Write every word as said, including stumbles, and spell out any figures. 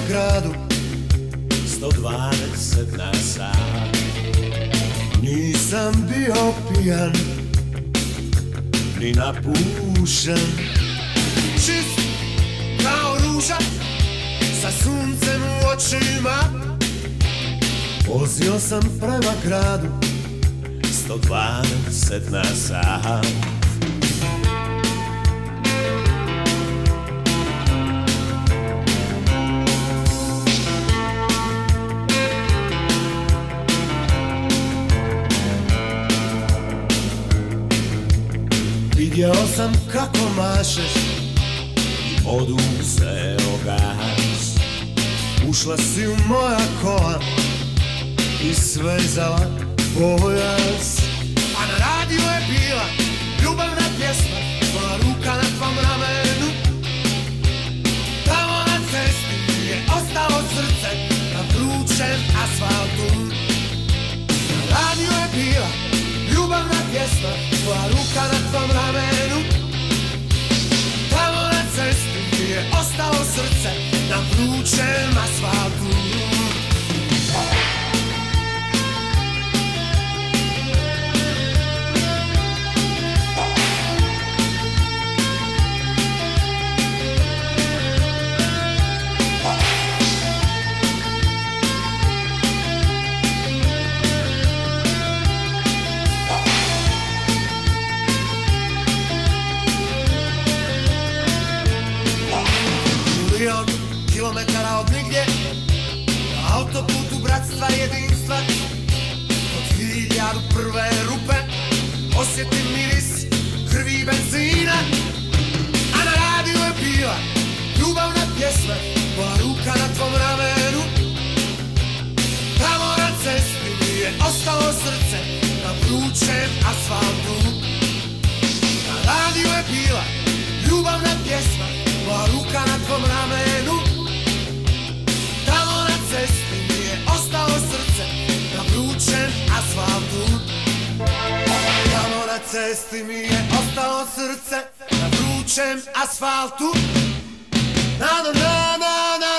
gradu, sto dvadeset na sat. Nisam bio pijan, ni napušen, čist kao ruža, sa suncem u očima. Vozio sam prema gradu, sto dvadeset na sat. Vidio sam kako mašeš i oduzeo gas. Ušla si u moja kola i svezala pojas. A na radiju je bila ljubavna pjesma, tvoja ruka na tvom ramenu. Tamo na cesti mi je ostalo srce na vrućem asfaltu. Na radiju je bila ljubavna pjesma, tvoja ruka na tvom ramenu. Tamo na cesti mi je ostalo srce na vrućem asfaltu. Kilometara od nigdje, na autoputu bratstva i jedinstva. Od hiljadu prve rupe osjetim miris krvi i benzina. A na radiju je bila ljubavna pjesma, tvoja ruka na tvom ramenu. Tamo na cesti mi je ostalo srce na vrućem asfaltu. Na radiju je bila ljubavna pjesma, tvoja ruka na tvom ramenu. Tamo na cesti mi je ostalo srce na vrućem asfaltu. Tamo na cesti mi je ostalo srce na vrućem asfaltu. Na na na na na.